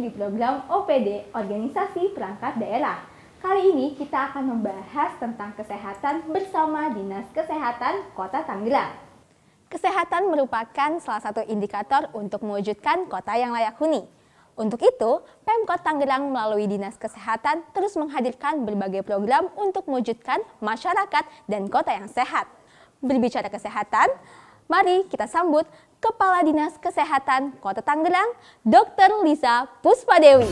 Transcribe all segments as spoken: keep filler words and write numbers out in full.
di program O P D Organisasi Perangkat Daerah. Kali ini kita akan membahas tentang kesehatan bersama Dinas Kesehatan Kota Tangerang. Kesehatan merupakan salah satu indikator untuk mewujudkan kota yang layak huni. Untuk itu, Pemkot Tangerang melalui Dinas Kesehatan terus menghadirkan berbagai program untuk mewujudkan masyarakat dan kota yang sehat. Berbicara kesehatan, mari kita sambut Kepala Dinas Kesehatan Kota Tangerang, Dokter Lisa Puspadewi.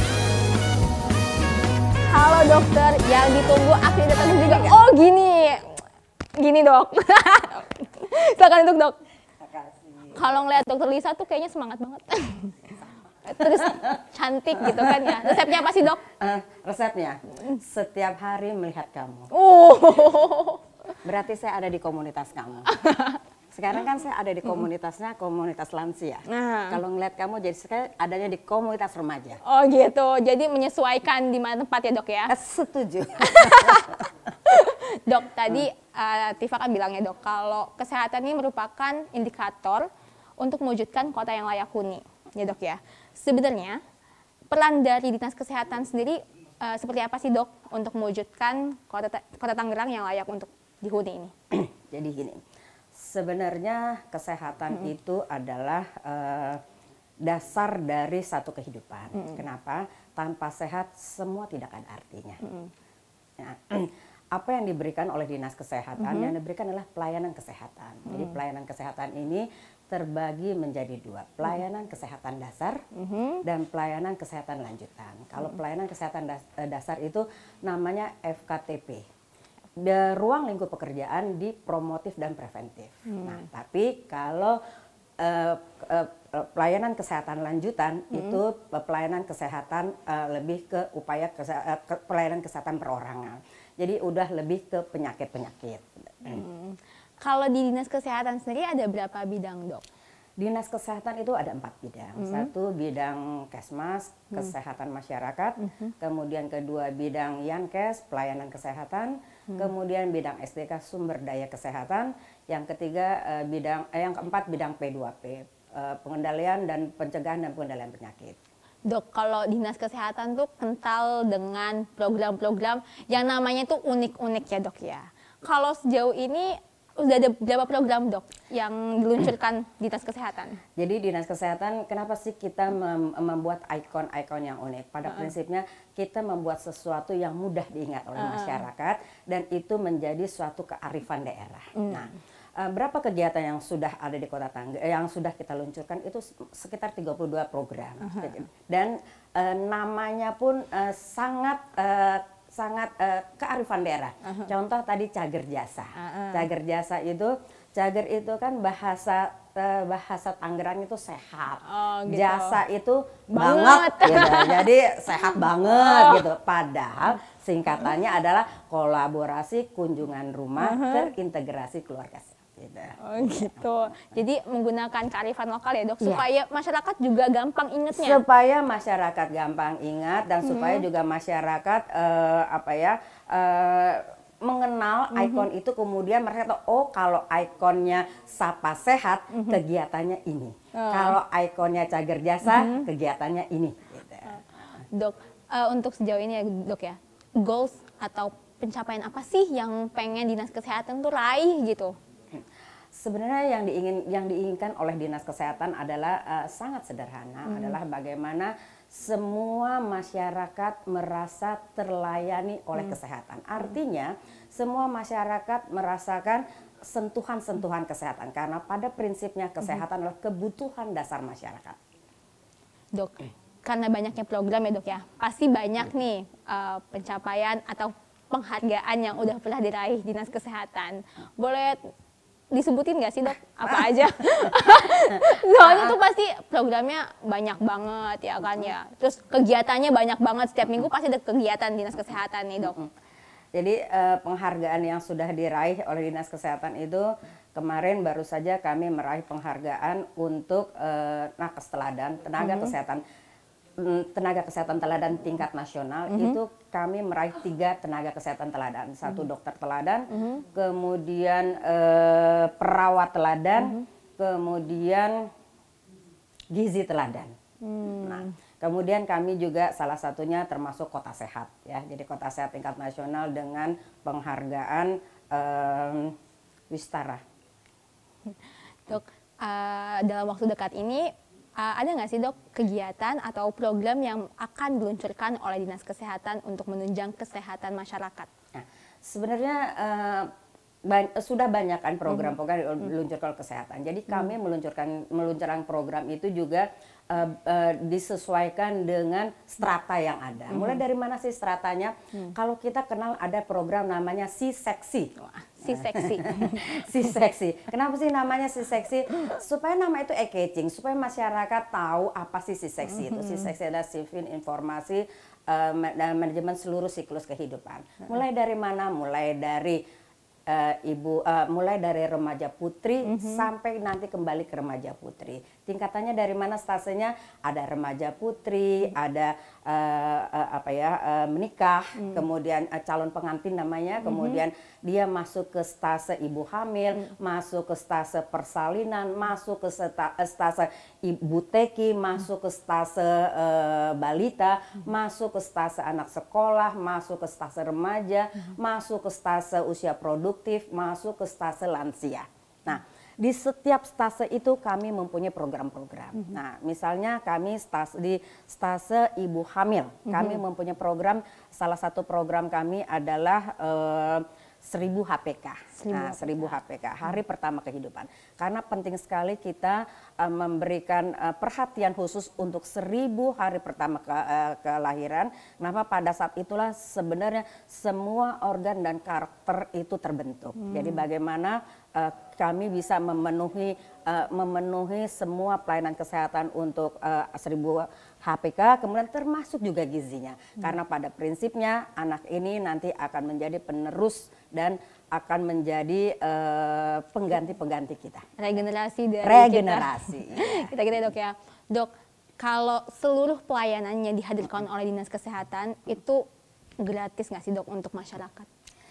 Halo dokter, yang ditunggu akhirnya datang juga. Oh gini, gini dok. Silakan duduk dok. Kalau ngeliat dokter Lisa tuh kayaknya semangat banget. Terus cantik gitu kan ya. Resepnya apa sih dok? Uh, resepnya setiap hari melihat kamu. Oh. Berarti saya ada di komunitas kamu. Sekarang kan saya ada di komunitasnya komunitas lansia. Nah. Kalau ngeliat kamu jadi saya adanya di komunitas remaja. Oh gitu. Jadi menyesuaikan di mana tempat ya dok ya? Setuju. Dok tadi uh, Tifa kan bilangnya dok kalau kesehatan ini merupakan indikator untuk mewujudkan kota yang layak huni. Ya dok ya. Sebenarnya peran dari Dinas Kesehatan sendiri uh, seperti apa sih dok untuk mewujudkan kota kota Tangerang yang layak untuk dihuni ini? Jadi gini, sebenarnya kesehatan hmm. itu adalah uh, dasar dari satu kehidupan. Hmm. Kenapa? Tanpa sehat semua tidak ada artinya. Hmm. Nah, apa yang diberikan oleh Dinas Kesehatan? Hmm. Yang diberikan adalah pelayanan kesehatan. Hmm. Jadi pelayanan kesehatan ini terbagi menjadi dua, pelayanan mm-hmm. kesehatan dasar mm-hmm. dan pelayanan kesehatan lanjutan. Kalau mm-hmm. pelayanan kesehatan dasar itu namanya F K T P, The ruang lingkup pekerjaan di promotif dan preventif. Mm-hmm. Nah, tapi kalau uh, uh, pelayanan kesehatan lanjutan mm-hmm. itu uh, pelayanan kesehatan uh, lebih ke upaya kese uh, ke pelayanan kesehatan perorangan. Jadi udah lebih ke penyakit-penyakit. Mm-hmm. Kalau di Dinas Kesehatan sendiri ada berapa bidang dok? Dinas Kesehatan itu ada empat bidang. Mm-hmm. Satu bidang Kesmas, mm-hmm. kesehatan masyarakat. Mm-hmm. Kemudian kedua bidang Yankes, pelayanan kesehatan. Mm-hmm. Kemudian bidang S D K, sumber daya kesehatan. Yang ketiga uh, bidang, eh, yang keempat bidang P dua P, uh, pengendalian dan pencegahan dan pengendalian penyakit. Dok, kalau Dinas Kesehatan tuh kental dengan program-program yang namanya tuh unik-unik ya dok ya. Kalau sejauh ini udah ada berapa program dok yang diluncurkan Dinas Kesehatan? Jadi Dinas Kesehatan kenapa sih kita mem membuat ikon-ikon yang unik? Pada uh -uh. prinsipnya kita membuat sesuatu yang mudah diingat oleh uh -uh. masyarakat dan itu menjadi suatu kearifan daerah. Mm. Nah, uh, berapa kegiatan yang sudah ada di Kota Tangerang yang sudah kita luncurkan itu sekitar tiga puluh dua program. Uh -huh. Dan uh, namanya pun uh, sangat uh, sangat uh, kearifan daerah. Uh-huh. Contoh tadi cager jasa. Uh-huh. Cager jasa itu, cager itu kan bahasa uh, bahasa Tangerang itu sehat. Oh, gitu. Jasa itu banget, banget gitu. Jadi sehat banget oh. gitu. Padahal singkatannya adalah kolaborasi kunjungan rumah uh-huh. terintegrasi keluarga. Gitu. Oh gitu. Jadi menggunakan kearifan lokal ya dok, supaya yeah. masyarakat juga gampang ingatnya. Supaya masyarakat gampang ingat dan hmm. supaya juga masyarakat uh, apa ya uh, mengenal hmm. ikon itu, kemudian mereka tahu oh kalau ikonnya Sapa Sehat hmm. kegiatannya ini, oh. kalau ikonnya Cager Jasa hmm. kegiatannya ini. Gitu. Dok, uh, untuk sejauh ini ya dok ya, goals atau pencapaian apa sih yang pengen Dinas Kesehatan tuh raih gitu? Sebenarnya yang diingin yang diinginkan oleh Dinas Kesehatan adalah uh, sangat sederhana, hmm. adalah bagaimana semua masyarakat merasa terlayani oleh hmm. kesehatan. Artinya semua masyarakat merasakan sentuhan-sentuhan kesehatan karena pada prinsipnya kesehatan hmm. adalah kebutuhan dasar masyarakat. Dok, karena banyaknya program ya dok ya, pasti banyak hmm. nih uh, pencapaian atau penghargaan yang udah pernah diraih Dinas Kesehatan. Boleh disebutin nggak sih dok apa aja? Soalnya tuh pasti programnya banyak banget ya kan ya. Terus kegiatannya banyak banget, setiap minggu pasti ada kegiatan Dinas Kesehatan nih dok. Jadi eh, penghargaan yang sudah diraih oleh Dinas Kesehatan itu kemarin baru saja kami meraih penghargaan untuk eh, nakes teladan, tenaga mm-hmm. kesehatan. Tenaga kesehatan teladan tingkat nasional mm-hmm. itu kami meraih tiga tenaga kesehatan teladan, satu mm-hmm. dokter teladan, mm-hmm. kemudian eh, perawat teladan, mm-hmm. kemudian gizi teladan. Mm. Nah, Kemudian kami juga salah satunya termasuk kota sehat ya. Jadi kota sehat tingkat nasional dengan penghargaan um, Wistara. Dok, uh, dalam waktu dekat ini uh, ada nggak sih dok kegiatan atau program yang akan diluncurkan oleh Dinas Kesehatan untuk menunjang kesehatan masyarakat? Nah, sebenarnya uh, Ba- sudah banyak kan program-program yang diluncurkan kesehatan. Jadi kami meluncurkan meluncurkan program itu juga uh, uh, disesuaikan dengan strata yang ada. Mulai dari mana sih stratanya? Hmm. Kalau kita kenal ada program namanya Si Seksi. Si Seksi. Si Seksi. Kenapa sih namanya Si Seksi? Supaya nama itu eye-catching, supaya masyarakat tahu apa sih Si Seksi itu. Si Seksi adalah Sifin Informasi uh, dan Manajemen Seluruh Siklus Kehidupan. Mulai dari mana? Mulai dari Uh, ibu uh, mulai dari remaja putri mm-hmm. sampai nanti kembali ke remaja putri. Tingkatannya dari mana stasenya? Ada remaja putri, mm-hmm. ada uh, uh, apa ya uh, menikah, mm-hmm. kemudian uh, calon pengantin namanya, mm-hmm. kemudian dia masuk ke stase ibu hamil, mm-hmm. masuk ke stase persalinan, masuk ke stase, stase ibu teki, masuk ke stase uh, balita, mm-hmm. masuk ke stase anak sekolah, masuk ke stase remaja, mm-hmm. masuk ke stase usia produktif, masuk ke stase lansia. Nah, di setiap stase itu kami mempunyai program-program. Mm-hmm. Nah, misalnya kami stase, di stase ibu hamil, mm-hmm. kami mempunyai program, salah satu program kami adalah uh, seribu H P K. Nah, seribu H P K, hari pertama kehidupan. Karena penting sekali kita uh, memberikan uh, perhatian khusus untuk seribu hari pertama ke, uh, kelahiran. Kenapa? Pada saat itulah sebenarnya semua organ dan karakter itu terbentuk. Hmm. Jadi bagaimana uh, kami bisa memenuhi uh, memenuhi semua pelayanan kesehatan untuk uh, seribu H P K, kemudian termasuk juga gizinya. Hmm. Karena pada prinsipnya anak ini nanti akan menjadi penerus dan akan menjadi uh, pengganti-pengganti kita. Regenerasi dari Regenerasi. kita. Kita-kita dok ya. Dok, kalau seluruh pelayanannya dihadirkan oleh Dinas Kesehatan, itu gratis nggak sih dok untuk masyarakat?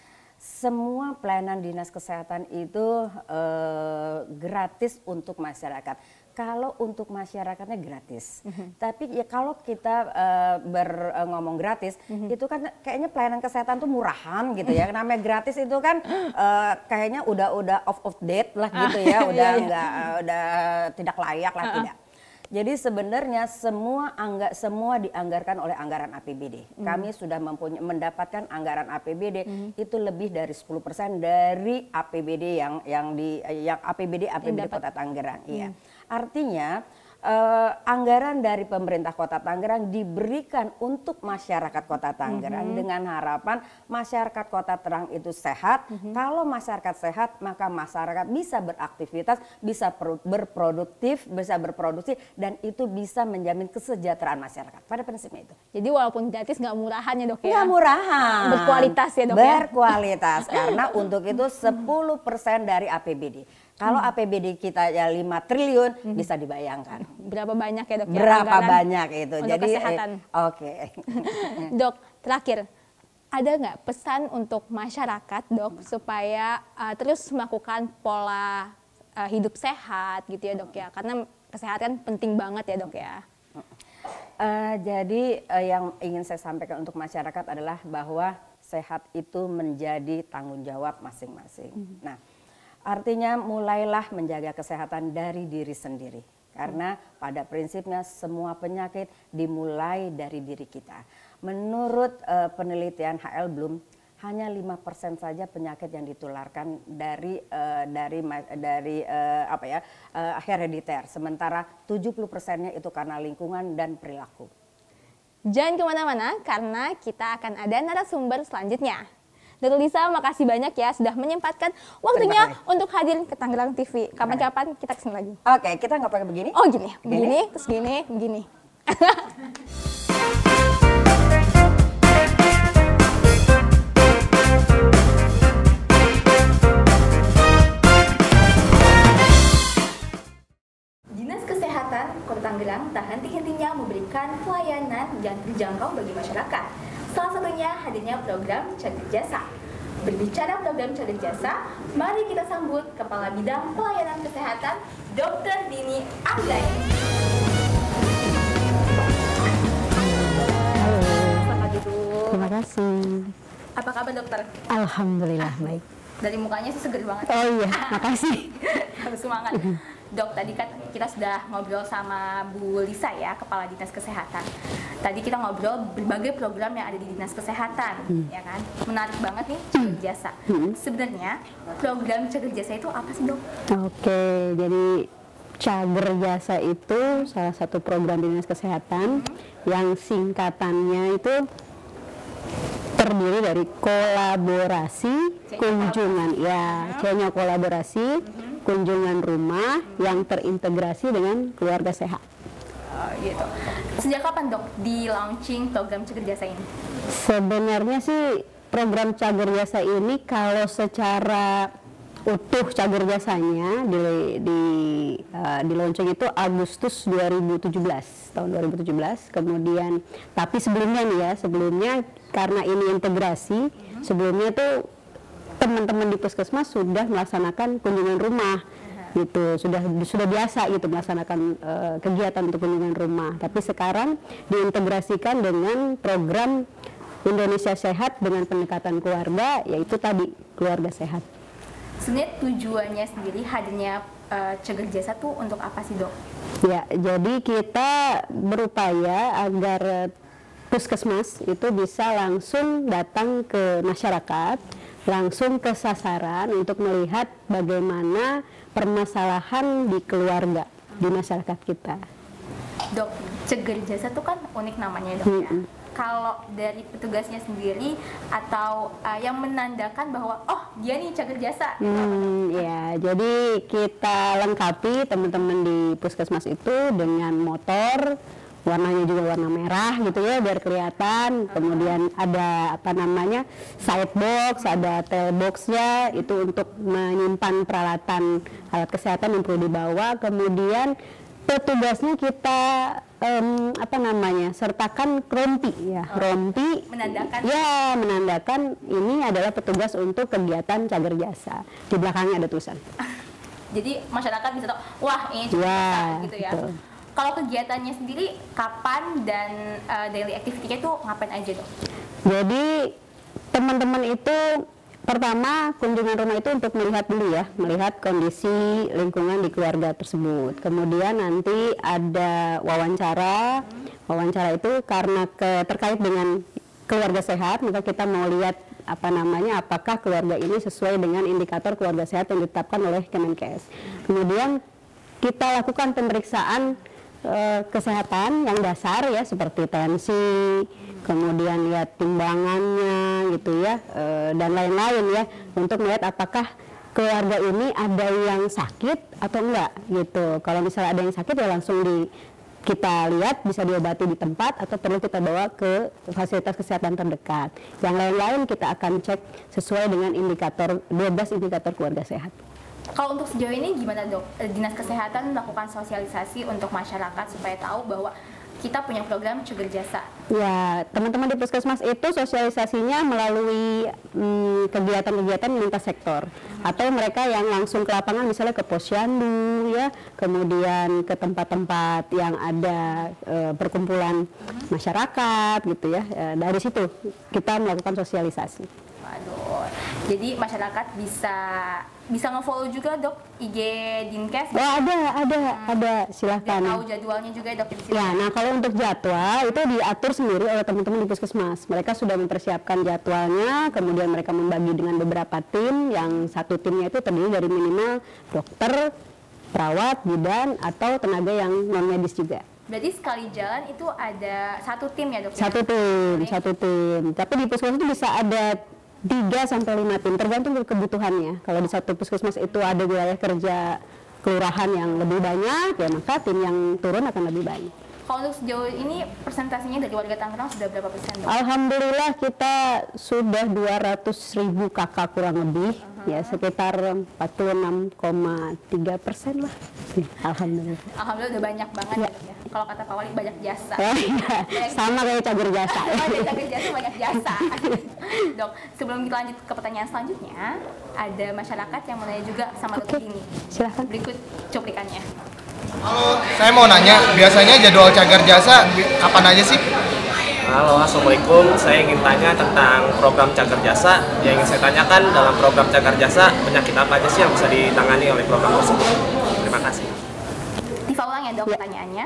Semua pelayanan Dinas Kesehatan itu uh, gratis untuk masyarakat. Kalau untuk masyarakatnya gratis, mm-hmm. tapi ya kalau kita uh, ber, uh, ngomong gratis, mm-hmm. itu kan kayaknya pelayanan kesehatan tuh murahan gitu ya. Namanya gratis itu kan uh, kayaknya udah udah off of date lah gitu ya, udah enggak uh, udah tidak layak lah, uh-uh. tidak. Jadi sebenarnya semua angga, semua dianggarkan oleh anggaran A P B D. Mm. Kami sudah mempunyai mendapatkan anggaran A P B D mm. itu lebih dari sepuluh persen dari A P B D yang yang di yang A P B D A P B D Kota Tangerang. Mm. Iya. Artinya uh, anggaran dari pemerintah Kota Tangerang diberikan untuk masyarakat Kota Tangerang mm-hmm. dengan harapan masyarakat Kota Tangerang itu sehat. Mm-hmm. Kalau masyarakat sehat, maka masyarakat bisa beraktivitas, bisa berproduktif, bisa berproduksi, dan itu bisa menjamin kesejahteraan masyarakat. Pada prinsipnya itu. Jadi walaupun gratis nggak murahan ya dok ya? Nggak murahan. Berkualitas ya dok ya? Berkualitas, karena untuk itu sepuluh persen dari A P B D. Kalau hmm. A P B D kita ya lima triliun, hmm. bisa dibayangkan. Berapa banyak ya dok? Ya, Berapa banyak itu. Untuk Jadi kesehatan. Eh, Oke. Okay. Dok, terakhir, ada nggak pesan untuk masyarakat dok supaya uh, terus melakukan pola uh, hidup sehat gitu ya dok ya? Karena kesehatan penting banget ya dok ya. Uh, jadi uh, yang ingin saya sampaikan untuk masyarakat adalah bahwa sehat itu menjadi tanggung jawab masing-masing. Hmm. Nah, artinya mulailah menjaga kesehatan dari diri sendiri. Karena pada prinsipnya semua penyakit dimulai dari diri kita. Menurut uh, penelitian H L Bloom, hanya lima persen saja penyakit yang ditularkan dari uh, dari dari uh, apa ya uh, herediter. Sementara tujuh puluh persennya itu karena lingkungan dan perilaku. Jangan kemana-mana karena kita akan ada narasumber selanjutnya. Dokter Lisa, makasih banyak ya sudah menyempatkan waktunya untuk hadir ke Tangerang T V. Kapan-kapan kita kesini lagi. Oke, kita nggak pakai begini? Oh gini, begini, begini terus gini, begini. Dinas Kesehatan Kota Tangerang tak henti-hentinya memberikan pelayanan yang terjangkau bagi masyarakat. Salah satunya hadirnya program Cagar Jasa. Berbicara program Cagar Jasa, mari kita sambut Kepala Bidang Pelayanan Kesehatan, Dokter Dini Anggraini. Terima kasih. Apa kabar dokter? Alhamdulillah baik. Dari mukanya sih seger banget. Oh iya, makasih. Harus semangat. Dok, tadi kan kita sudah ngobrol sama Bu Lisa ya, Kepala Dinas Kesehatan. Tadi kita ngobrol berbagai program yang ada di Dinas Kesehatan, hmm. ya kan? Menarik banget nih, Cager Jasa. Hmm. Sebenarnya program Cager Jasa itu apa sih, Dok? Oke, jadi Cager Jasa itu salah satu program Dinas Kesehatan hmm. yang singkatannya itu terdiri dari kolaborasi kunjungan, ya, C-nya kolaborasi mm-hmm. kunjungan rumah yang terintegrasi dengan keluarga sehat. Oh, gitu. Sejak kapan dok di launching program Cager Jasa ini? Sebenarnya sih program Cager Jasa ini kalau secara utuh Cager Jasanya di di uh, di launching itu Agustus dua ribu tujuh belas, tahun dua ribu tujuh belas. Kemudian tapi sebelumnya nih ya, sebelumnya karena ini integrasi, uh-huh. sebelumnya tuh teman-teman di puskesmas sudah melaksanakan kunjungan rumah. Uh-huh. Gitu, sudah sudah biasa gitu melaksanakan uh, kegiatan untuk kunjungan rumah. Tapi sekarang diintegrasikan dengan program Indonesia Sehat dengan pendekatan keluarga, yaitu tadi keluarga sehat. Sebenarnya tujuannya sendiri hadirnya uh, Cager Jasa tuh untuk apa sih dok? Ya, jadi kita berupaya agar puskesmas itu bisa langsung datang ke masyarakat, langsung ke sasaran untuk melihat bagaimana permasalahan di keluarga, di masyarakat kita. Dok, Cager Jasa tuh kan unik namanya dok ya. Hmm. Kalau dari petugasnya sendiri atau uh, yang menandakan bahwa oh dia nih Cager Jasa. Hmm, ya, jadi kita lengkapi teman-teman di puskesmas itu dengan motor, warnanya juga warna merah gitu ya biar kelihatan. Kemudian ada apa namanya side box, ada tail boxnya itu untuk menyimpan peralatan alat kesehatan yang perlu dibawa. Kemudian petugasnya kita um, apa namanya sertakan rompi ya, oh, rompi menandakan ya menandakan ini adalah petugas untuk kegiatan Cager Jasa. Di belakangnya ada tulisan. Jadi masyarakat bisa tahu wah ini Cager ya, Jasa gitu ya. betul. Kalau kegiatannya sendiri kapan dan uh, daily activity-nya itu ngapain aja dok? Jadi teman-teman itu pertama kunjungan rumah itu untuk melihat dulu ya, melihat kondisi lingkungan di keluarga tersebut. Kemudian nanti ada wawancara, wawancara itu karena ke, terkait dengan keluarga sehat, maka kita mau lihat apa namanya, apakah keluarga ini sesuai dengan indikator keluarga sehat yang ditetapkan oleh Kemenkes. Kemudian kita lakukan pemeriksaan e, kesehatan yang dasar ya, seperti tensi, kemudian lihat timbangannya gitu ya, e, dan lain-lain ya, untuk melihat apakah keluarga ini ada yang sakit atau enggak gitu. Kalau misalnya ada yang sakit ya langsung di kita lihat bisa diobati di tempat atau perlu kita bawa ke fasilitas kesehatan terdekat. Yang lain-lain kita akan cek sesuai dengan indikator dua belas indikator keluarga sehat. Kalau untuk sejauh ini gimana dok? Dinas Kesehatan melakukan sosialisasi untuk masyarakat supaya tahu bahwa kita punya program Cager Jasa. Ya, teman-teman di puskesmas itu sosialisasinya melalui hmm, kegiatan-kegiatan lintas sektor, hmm. atau mereka yang langsung ke lapangan, misalnya ke posyandu, ya, kemudian ke tempat-tempat yang ada e, perkumpulan hmm. masyarakat, gitu ya. E, dari situ kita melakukan sosialisasi. Waduh, jadi masyarakat bisa bisa nge-follow juga dok I G Dinkes? Oh ada, ada, hmm. ada, silakan. Dan tahu jadwalnya juga dok di sini. Ya, nah kalau untuk jadwal itu diatur sendiri oleh teman-teman di puskesmas. Mereka sudah mempersiapkan jadwalnya, kemudian mereka membagi dengan beberapa tim. Yang satu timnya itu terdiri dari minimal dokter, perawat, bidan, atau tenaga yang non medis juga. Berarti sekali jalan itu ada satu tim ya dok? Satu tim, satu tim. Tapi di puskesmas itu bisa ada tiga sampai lima tim, tergantung kebutuhannya. Kalau di satu puskesmas itu ada wilayah kerja kelurahan yang lebih banyak, ya maka tim yang turun akan lebih banyak. Kalau untuk sejauh ini persentasinya dari warga Tangerang sudah berapa persen dok? Alhamdulillah kita sudah dua ratus ribu kakak kurang lebih, uh-huh. ya sekitar empat puluh enam koma tiga persen lah. Alhamdulillah. Alhamdulillah udah banyak banget ya. ya. Kalau kata Pak Wali banyak jasa. Oh, iya. Sama kayak Cager Jasa. Banyak Cager Jasa, banyak jasa. Dok, sebelum kita lanjut ke pertanyaan selanjutnya, ada masyarakat yang mau nanya juga sama okay. dokter ini. Silahkan. Berikut cuplikannya. Halo, saya mau nanya, biasanya jadwal Cager Jasa kapan aja sih? Halo, Assalamualaikum. Saya ingin tanya tentang program Cagar Jasa. Yang ingin saya tanyakan dalam program Cagar Jasa, penyakit apa aja sih yang bisa ditangani oleh program tersebut? Terima kasih. Diva ulang ya dok pertanyaannya.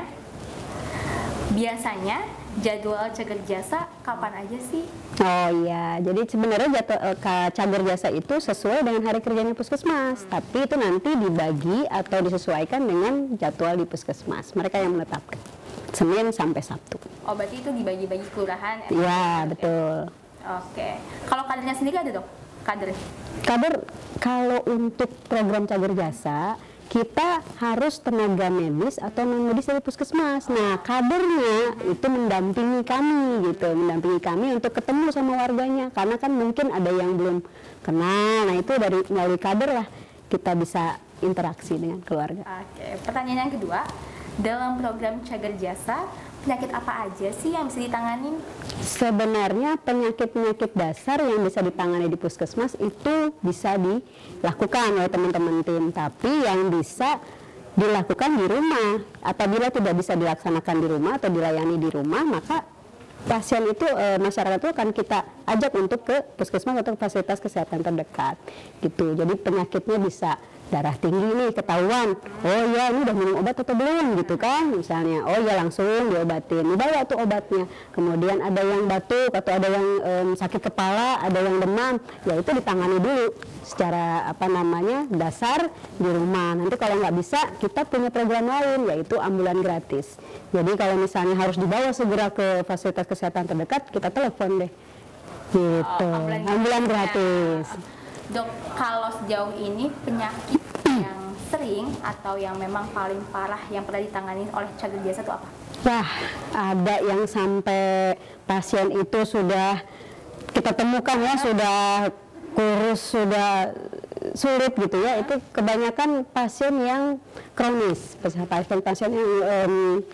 Biasanya jadwal Cagar Jasa kapan aja sih? Oh iya, jadi sebenarnya jadwal uh, Cagar Jasa itu sesuai dengan hari kerjanya puskesmas, hmm. tapi itu nanti dibagi atau disesuaikan dengan jadwal di puskesmas. Mereka yang menetapkan Senin sampai Sabtu. Oh berarti itu dibagi-bagi kelurahan? Iya betul. Oke, kalau kadernya sendiri ada dok? Kader? Kader kalau untuk program Cagar Jasa kita harus tenaga medis atau non medis dari puskesmas. Nah, kadernya itu mendampingi kami gitu, mendampingi kami untuk ketemu sama warganya. Karena kan mungkin ada yang belum kenal. Nah, itu dari melalui kader lah kita bisa interaksi dengan keluarga. Oke, pertanyaan yang kedua, dalam program Cagar Jasa penyakit apa aja sih yang bisa ditanganin? Sebenarnya penyakit-penyakit dasar yang bisa ditangani di puskesmas itu bisa dilakukan oleh teman-teman tim, tapi yang bisa dilakukan di rumah. Apabila tidak bisa dilaksanakan di rumah atau dilayani di rumah, maka pasien itu e, masyarakat itu akan kita ajak untuk ke puskesmas atau fasilitas kesehatan terdekat gitu. Jadi penyakitnya bisa darah tinggi nih ketahuan, oh ya ini udah minum obat atau belum gitu kan, misalnya oh ya langsung diobatin, dibawa tuh obatnya. Kemudian ada yang batuk atau ada yang um, sakit kepala, ada yang demam, ya itu ditangani dulu secara apa namanya dasar di rumah. Nanti kalau nggak bisa kita punya program lain yaitu ambulan gratis. Jadi kalau misalnya harus dibawa segera ke fasilitas kesehatan terdekat, kita telepon deh gitu. Oh, ambulan, ambulan gratis. Dok, kalau sejauh ini penyakit yang sering atau yang memang paling parah yang pernah ditangani oleh Cagar Jasa itu apa? Wah, ada yang sampai pasien itu sudah kita temukan ya, sudah kurus, sudah sulit gitu ya. Itu kebanyakan pasien yang kronis, pasien-pasien yang um,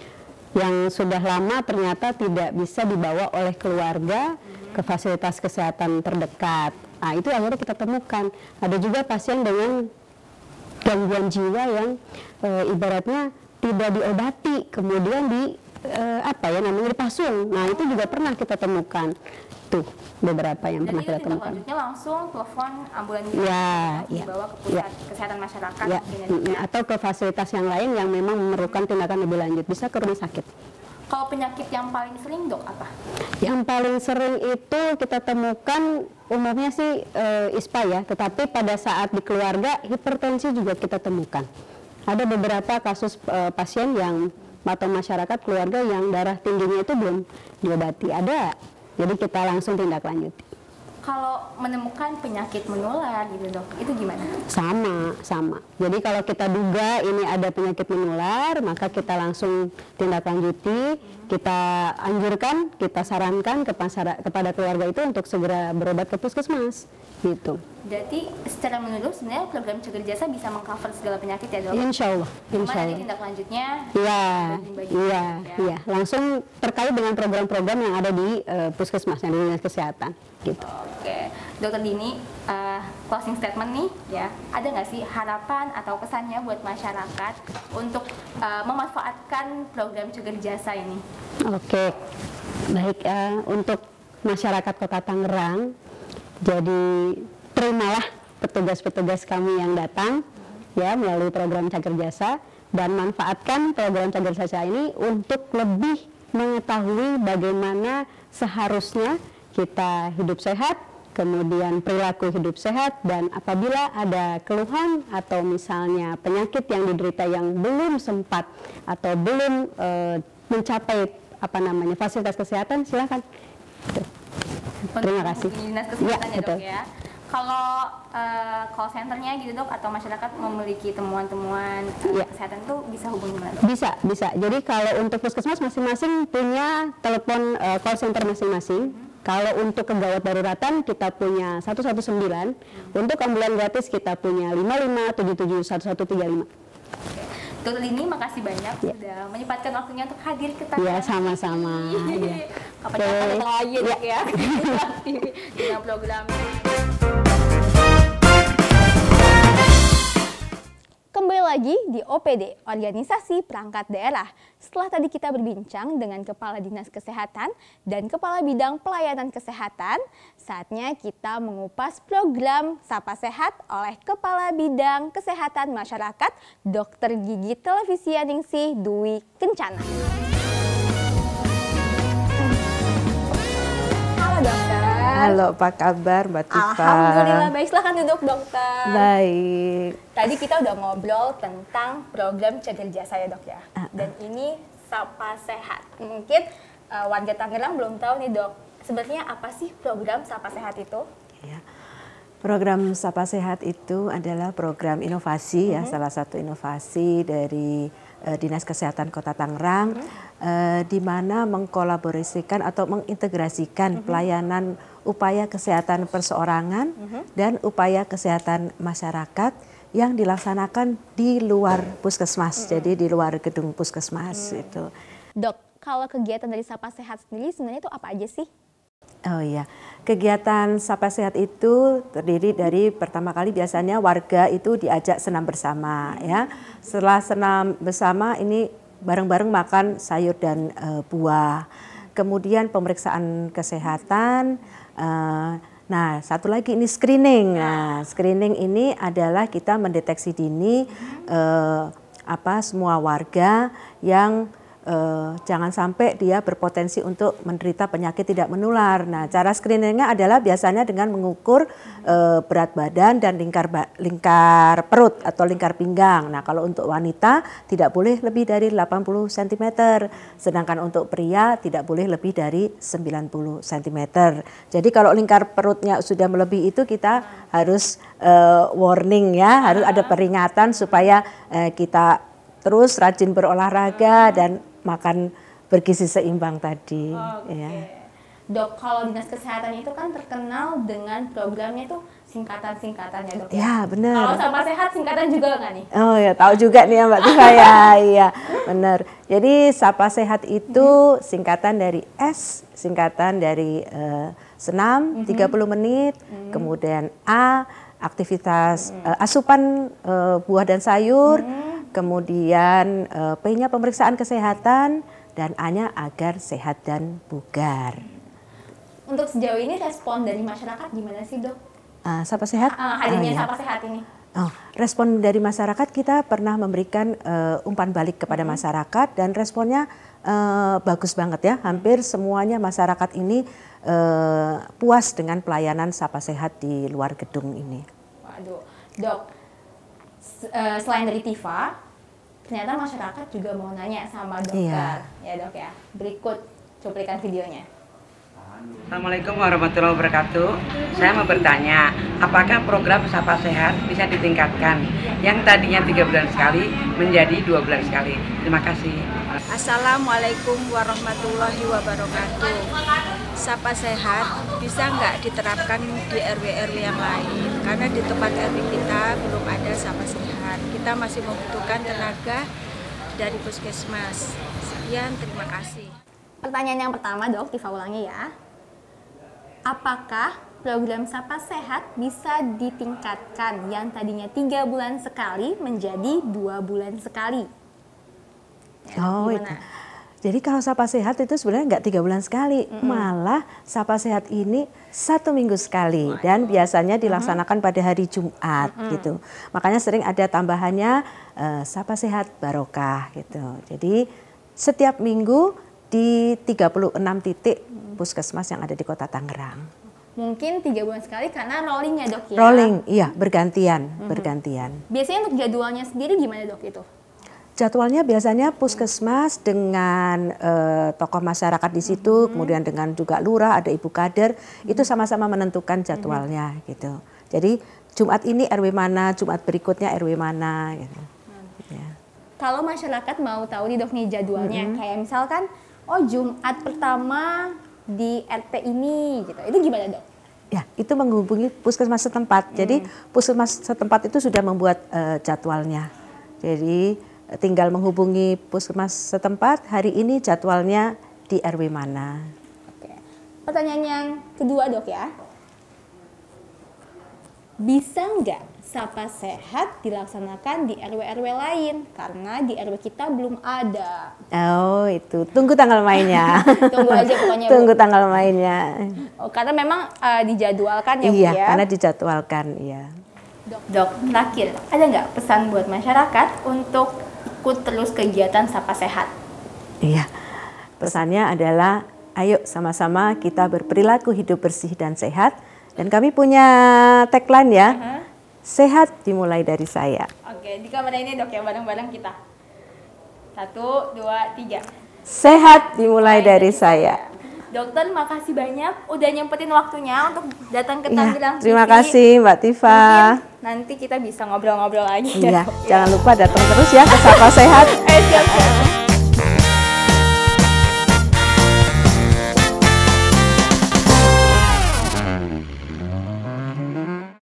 yang sudah lama ternyata tidak bisa dibawa oleh keluarga ke fasilitas kesehatan terdekat. Nah, itu akhirnya kita temukan. Ada juga pasien dengan gangguan jiwa yang e, ibaratnya tidak diobati, kemudian di e, apa ya namanya dipasung. Nah, itu juga pernah kita temukan. Tuh beberapa yang dan pernah kita temukan. Selanjutnya langsung telepon ambulan ya, ya, dibawa ke pusat ya. kesehatan masyarakat ya. ya. Atau ke fasilitas yang lain yang memang memerlukan tindakan lebih lanjut, bisa ke rumah sakit. Kalau penyakit yang paling sering dok apa? Yang paling sering itu kita temukan umumnya sih e, ispa ya, tetapi pada saat di keluarga hipertensi juga kita temukan. Ada beberapa kasus e, pasien yang atau masyarakat keluarga yang darah tingginya itu belum diobati, ada. Jadi kita langsung tindak lanjuti. Kalau menemukan penyakit menular gitu dok, itu gimana? Sama, sama. Jadi kalau kita duga ini ada penyakit menular, maka kita langsung tindak lanjuti, kita anjurkan, kita sarankan kepada keluarga itu untuk segera berobat ke puskesmas, gitu. Berarti secara menurut sebenarnya program Cagar Jasa bisa mengcover segala penyakit ya dok? Insya Allah. Insya Allah. Tindak lanjutnya? Iya, iya, iya. Langsung terkait dengan program-program yang ada di uh, puskesmas, yang di dinas kesehatan. Gitu. Oke, Dokter Dini, uh, closing statement nih ya, ada nggak sih harapan atau pesannya buat masyarakat untuk uh, memanfaatkan program Cagar Jasa ini? Oke, baik uh, untuk masyarakat Kota Tangerang, jadi terimalah petugas-petugas kami yang datang ya melalui program Cagar Jasa dan manfaatkan program Cagar Jasa ini untuk lebih mengetahui bagaimana seharusnya kita hidup sehat, kemudian perilaku hidup sehat, dan apabila ada keluhan atau misalnya penyakit yang diderita yang belum sempat atau belum e, mencapai apa namanya fasilitas kesehatan, silakan. Terima kasih. Dinas kesehatan ya, ya betul. Dok ya. Kalau uh, call centernya gitu dok, atau masyarakat memiliki temuan-temuan uh, ya. kesehatan itu bisa hubungi mana dok? Bisa, bisa. Jadi kalau untuk puskesmas masing-masing punya telepon uh, call center masing-masing. Hmm. Kalau untuk kegawat daruratan kita punya satu satu sembilan, hmm. untuk ambulan gratis kita punya lima lima tujuh tujuh satu satu tiga lima. Dokter Dini, makasih banyak ya. sudah menyempatkan waktunya untuk hadir ke Tangerang. Ya, sama-sama. Ya. Kapan-kapan lagi dok ya, dengan program. Kembali lagi di O P D, Organisasi Perangkat Daerah. Setelah tadi kita berbincang dengan Kepala Dinas Kesehatan dan Kepala Bidang Pelayanan Kesehatan, saatnya kita mengupas program Sapa Sehat oleh Kepala Bidang Kesehatan Masyarakat, Dokter Gigi Televisianingsih Dwi Kencana. Halo dokter. Halo, apa kabar Mbak Tifa? Alhamdulillah baik, silahkan duduk dokter. Baik. Tadi kita udah ngobrol tentang program Cagar Jasa ya dok ya. Uh, uh. Dan ini Sapa Sehat. Mungkin uh, warga Tangerang belum tahu nih dok, sebenarnya apa sih program Sapa Sehat itu? Ya. Program Sapa Sehat itu adalah program inovasi ya, Mm-hmm. salah satu inovasi dari uh, Dinas Kesehatan Kota Tangerang, mm-hmm. uh, di mana mengkolaborasikan atau mengintegrasikan mm-hmm. pelayanan upaya kesehatan perseorangan mm-hmm. dan upaya kesehatan masyarakat yang dilaksanakan di luar puskesmas, mm-hmm. jadi di luar gedung puskesmas mm-hmm. itu. Dok, kalau kegiatan dari Sapa Sehat sendiri sebenarnya itu apa aja sih? Oh iya, kegiatan Sapa Sehat itu terdiri dari pertama kali biasanya warga itu diajak senam bersama ya. Setelah senam bersama ini bareng-bareng makan sayur dan uh, buah. Kemudian pemeriksaan kesehatan. Uh, nah, satu lagi ini screening. Nah, screening ini adalah kita mendeteksi dini uh, apa semua warga yang Uh, jangan sampai dia berpotensi untuk menderita penyakit tidak menular. Nah, cara screeningnya adalah biasanya dengan mengukur uh, berat badan dan lingkar lingkar perut atau lingkar pinggang. Nah, kalau untuk wanita tidak boleh lebih dari delapan puluh sentimeter, sedangkan untuk pria tidak boleh lebih dari sembilan puluh sentimeter. Jadi kalau lingkar perutnya sudah melebihi itu kita harus uh, warning ya, harus ada peringatan supaya uh, kita terus rajin berolahraga dan makan bergizi seimbang tadi. Oke. Ya. Dok, kalau Dinas Kesehatan itu kan terkenal dengan programnya itu singkatan-singkatannya dok ya? Ya benar. Kalau Sapa Sehat singkatan juga nggak nih? Oh ya, tahu juga nih ya Mbak Tifa ya. Iya, benar. Jadi Sapa Sehat itu mm-hmm. singkatan dari S, singkatan dari uh, senam mm-hmm. tiga puluh menit, mm-hmm. kemudian A, aktivitas mm-hmm. uh, asupan uh, buah dan sayur, mm-hmm. kemudian uh, P-nya pemeriksaan kesehatan, dan A-nya agar sehat dan bugar. Untuk sejauh ini respon dari masyarakat gimana sih dok? Uh, Sapa Sehat? Uh, hadirnya uh, ya. Sapa Sehat ini. Oh, respon dari masyarakat kita pernah memberikan uh, umpan balik kepada mm-hmm. masyarakat dan responnya uh, bagus banget ya. Hampir semuanya masyarakat ini uh, puas dengan pelayanan Sapa Sehat di luar gedung ini. Waduh, dok. Uh, selain dari Tifa, ternyata masyarakat juga mau nanya sama dokter, iya. ya dok ya. Berikut cuplikan videonya. Assalamualaikum warahmatullahi wabarakatuh. Saya mau bertanya, apakah program Sapa Sehat bisa ditingkatkan yang tadinya tiga bulan sekali menjadi dua bulan sekali? Terima kasih. Assalamualaikum warahmatullahi wabarakatuh. Sapa Sehat bisa nggak diterapkan di R W R W yang lain? Karena di tempat R W kita belum ada Sapa Sehat. Kita masih membutuhkan tenaga dari puskesmas. Sekian, terima kasih. Pertanyaan yang pertama dok, Tifa ulangi ya. Apakah program Sapa Sehat bisa ditingkatkan yang tadinya tiga bulan sekali menjadi dua bulan sekali? Ya, oh itu. Jadi kalau Sapa Sehat itu sebenarnya nggak tiga bulan sekali, mm-hmm. malah Sapa Sehat ini satu minggu sekali dan biasanya dilaksanakan mm-hmm. pada hari Jumat mm-hmm. gitu. Makanya sering ada tambahannya uh, Sapa Sehat Barokah gitu. Jadi setiap minggu di tiga puluh enam titik puskesmas yang ada di Kota Tangerang. Mungkin tiga bulan sekali karena rolling ya dok ya? Rolling, iya bergantian, mm-hmm. bergantian. Biasanya untuk jadwalnya sendiri gimana dok itu? Jadwalnya biasanya puskesmas dengan uh, tokoh masyarakat di situ, mm-hmm. kemudian dengan juga lurah, ada ibu kader, mm-hmm. itu sama-sama menentukan jadwalnya mm-hmm. gitu. Jadi Jumat ini R W mana, Jumat berikutnya R W mana gitu. Mm-hmm. Ya. Kalau masyarakat mau tahu nih dok nih jadwalnya, mm-hmm. kayak misalkan, oh Jumat pertama di R T ini gitu, itu gimana dok? Ya, itu menghubungi puskesmas setempat. Mm. Jadi puskesmas setempat itu sudah membuat uh, jadwalnya. Jadi tinggal menghubungi puskesmas setempat, hari ini jadwalnya di R W mana. Oke. Pertanyaan yang kedua dok ya. bisa nggak Sapa Sehat dilaksanakan di R W R W lain? Karena di R W kita belum ada. Oh itu, tunggu tanggal mainnya. Tunggu aja pokoknya Bu. Tunggu tanggal mainnya. Oh, karena memang uh, dijadwalkan ya Bu Iya, ya? karena dijadwalkan, iya. Dok, dok, terakhir, ada nggak pesan buat masyarakat untuk ikut terus kegiatan Sapa Sehat? Iya, pesannya adalah ayo sama-sama kita berperilaku hidup bersih dan sehat. Dan kami punya tagline ya, uh-huh. Sehat dimulai dari saya. Oke, di kamera ini dok ya, bareng-bareng kita. Satu, dua, tiga. Sehat dimulai dari saya. Dokter, makasih banyak udah nyempetin waktunya untuk datang ke Tangerang. Ya, terima kasih Mbak Tifa. Mungkin nanti kita bisa ngobrol-ngobrol lagi. Iya, ya, jangan lupa datang terus ya ke Sapa Sehat. Ayo, siap, siap.